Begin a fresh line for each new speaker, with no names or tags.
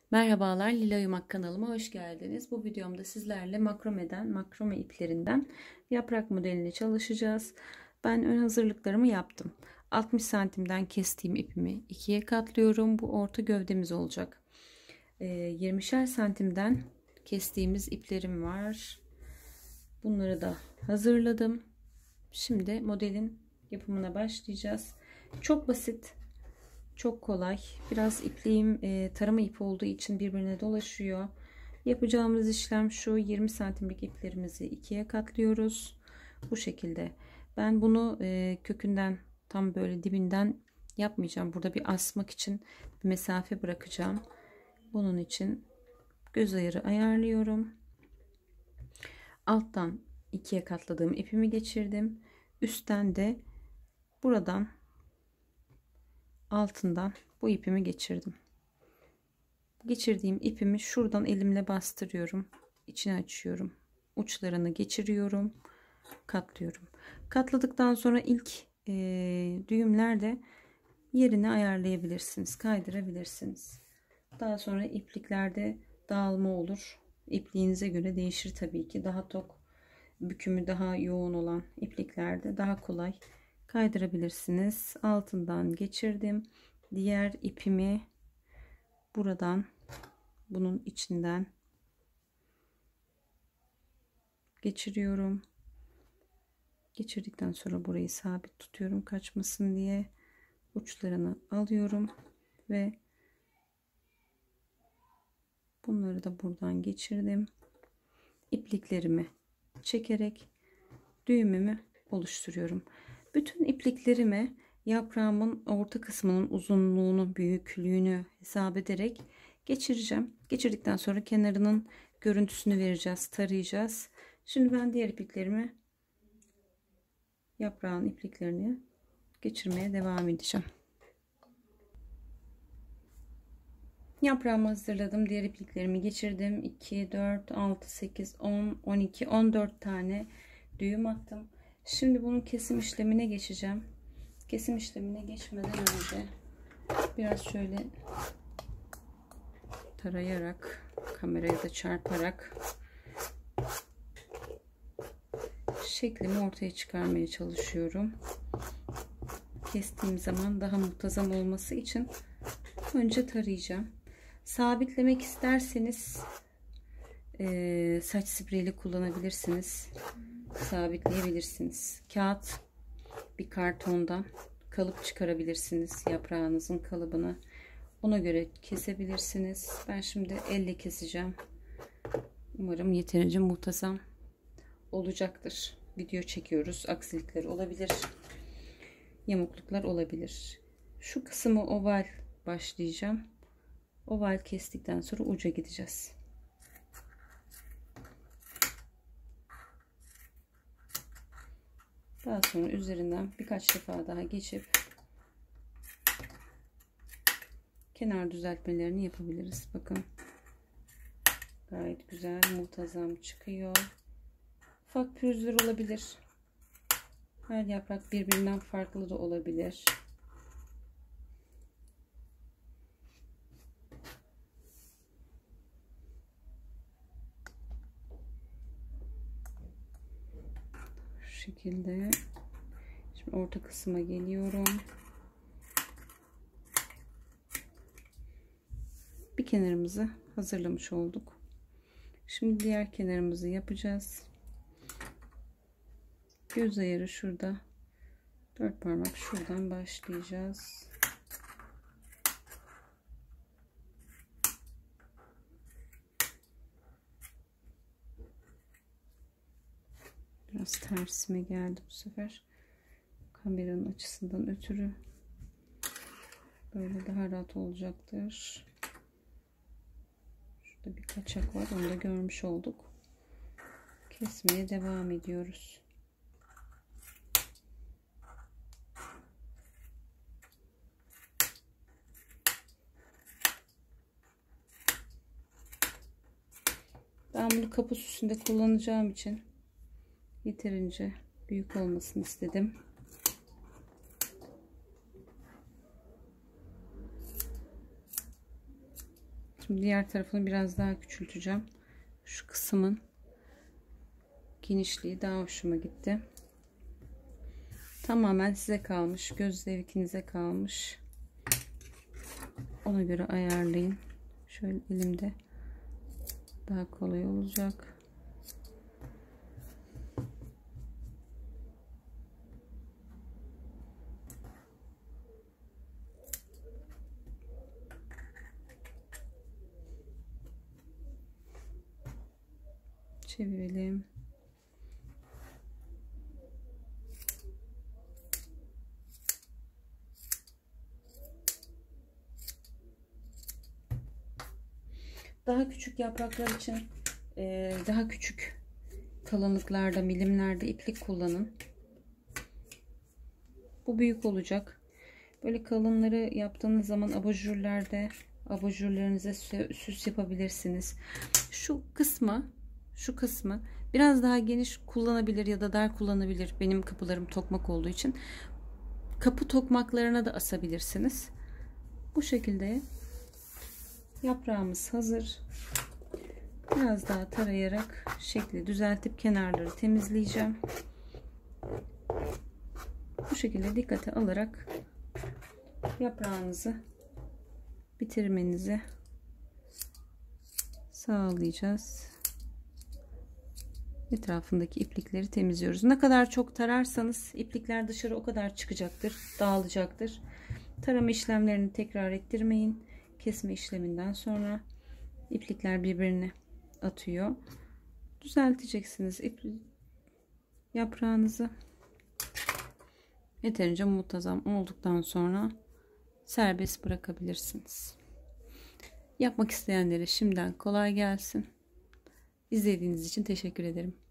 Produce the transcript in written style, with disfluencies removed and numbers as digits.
Merhabalar, Lila Yumak kanalıma hoş geldiniz. Bu videomda sizlerle makrome iplerinden yaprak modelini çalışacağız. Ben ön hazırlıklarımı yaptım. 60 santimden kestiğim ipimi ikiye katlıyorum. Bu orta gövdemiz olacak. 20'şer santimden kestiğimiz iplerim var. Bunları da hazırladım. Şimdi modelin yapımına başlayacağız. Çok basit. Çok kolay. Biraz ipliğim tarama ipi olduğu için birbirine dolaşıyor. Yapacağımız işlem şu: 20 santimlik iplerimizi ikiye katlıyoruz. Bu şekilde. Ben bunu kökünden, tam böyle dibinden yapmayacağım. Burada bir asmak için bir mesafe bırakacağım. Bunun için göz ayarı ayarlıyorum. Alttan ikiye katladığım ipimi geçirdim. Üstten de buradan, altından bu ipimi geçirdim. Geçirdiğim ipimi şuradan elimle bastırıyorum. İçine açıyorum. Uçlarını geçiriyorum. Katlıyorum. Katladıktan sonra ilk düğümlerde yerini ayarlayabilirsiniz. Kaydırabilirsiniz. Daha sonra ipliklerde dağılma olur. İpliğinize göre değişir tabii ki. Daha tok, bükümü daha yoğun olan ipliklerde daha kolay kaydırabilirsiniz. Altından geçirdim. Diğer ipimi buradan, bunun içinden geçiriyorum. Geçirdikten sonra burayı sabit tutuyorum kaçmasın diye. Uçlarını alıyorum ve bunları da buradan geçirdim. İpliklerimi çekerek düğümümü oluşturuyorum. Bütün ipliklerimi yaprağımın orta kısmının uzunluğunu, büyüklüğünü hesap ederek geçireceğim. Geçirdikten sonra kenarının görüntüsünü vereceğiz, tarayacağız. Şimdi ben diğer ipliklerimi, yaprağın ipliklerini geçirmeye devam edeceğim. Yaprağımı hazırladım. Diğer ipliklerimi geçirdim. 2, 4, 6, 8, 10, 12, 14 tane düğüm attım. Şimdi bunun kesim işlemine geçeceğim. Kesim işlemine geçmeden önce biraz şöyle tarayarak, kameraya da çarparak şeklimi ortaya çıkarmaya çalışıyorum. Kestiğim zaman daha muntazam olması için önce tarayacağım. Sabitlemek isterseniz saç spreyi kullanabilirsiniz. Sabitleyebilirsiniz. Kağıt, bir kartondan kalıp çıkarabilirsiniz. Yaprağınızın kalıbını ona göre kesebilirsiniz. Ben şimdi elle keseceğim. Umarım yeterince muntazam olacaktır. Video çekiyoruz. Aksilikler olabilir. Yamukluklar olabilir. Şu kısmı oval başlayacağım. Oval kestikten sonra uca gideceğiz. Daha sonra üzerinden birkaç defa daha geçip kenar düzeltmelerini yapabiliriz. Bakın, gayet güzel, muntazam çıkıyor. Ufak pürüzler olabilir. Her yaprak birbirinden farklı da olabilir. Şu şekilde. Şimdi orta kısma geliyorum. Bir kenarımızı hazırlamış olduk. Şimdi diğer kenarımızı yapacağız. Göz ayarı şurada. 4 parmak şuradan başlayacağız. Biraz tersime geldi bu sefer. Kameranın açısından ötürü. Böyle daha rahat olacaktır. Şurada bir kaçak var. Onu da görmüş olduk. Kesmeye devam ediyoruz. Ben bunu kapı süsünde kullanacağım için yeterince büyük olmasını istedim. Şimdi diğer tarafını biraz daha küçülteceğim. Şu kısmın genişliği daha hoşuma gitti. Tamamen size kalmış. Göz zevkinize kalmış. Ona göre ayarlayın. Şöyle elimde daha kolay olacak. Çevirelim. Daha küçük yapraklar için daha küçük kalınlıklarda, milimlerde iplik kullanın. Bu büyük olacak. Böyle kalınları yaptığınız zaman abajurlerinize süs yapabilirsiniz. Şu kısmı biraz daha geniş kullanabilir ya da dar kullanabilir. Benim kapılarım tokmak olduğu için kapı tokmaklarına da asabilirsiniz. Bu şekilde yaprağımız hazır. Biraz daha tarayarak şekli düzeltip kenarları temizleyeceğim. Bu şekilde dikkate alarak yaprağınızı bitirmenizi sağlayacağız. Etrafındaki iplikleri temizliyoruz. Ne kadar çok tararsanız iplikler dışarı o kadar çıkacaktır, dağılacaktır. Tarama işlemlerini tekrar ettirmeyin. Kesme işleminden sonra iplikler birbirine atıyor. Düzelteceksiniz yaprağınızı. Yeterince muntazam olduktan sonra serbest bırakabilirsiniz. Yapmak isteyenlere şimdiden kolay gelsin. İzlediğiniz için teşekkür ederim.